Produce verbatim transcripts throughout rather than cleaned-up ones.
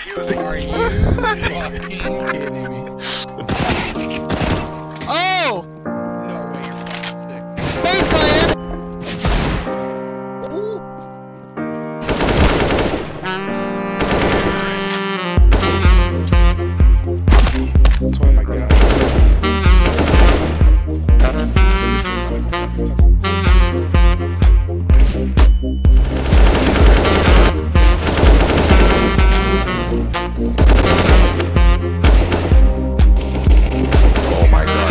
Are you fucking kidding me? Oh! No way, you're fucking sick. Face plant! Ooh. Oh my god. Oh my god.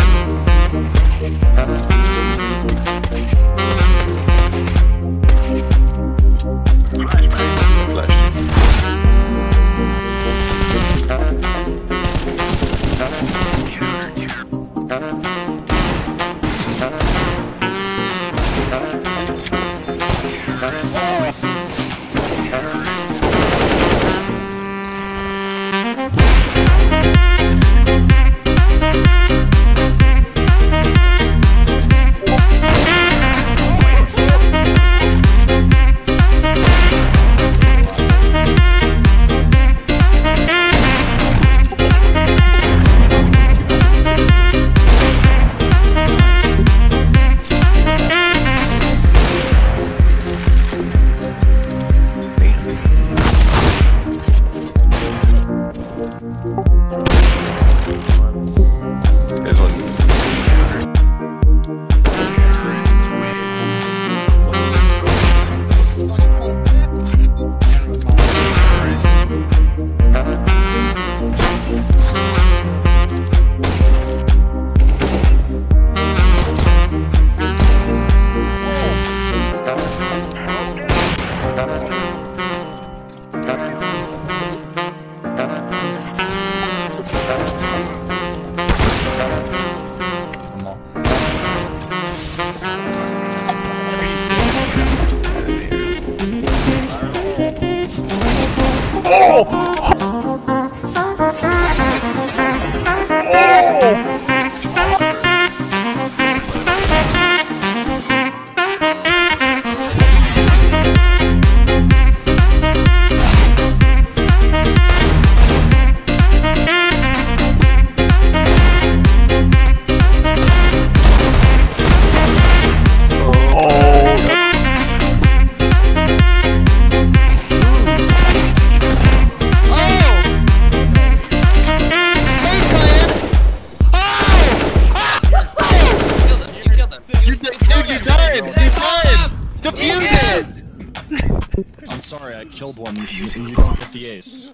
I'm sorry, I killed one. You, you don't get the ace.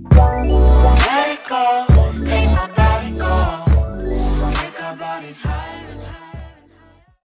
Let it go, make my body go, make our bodies high.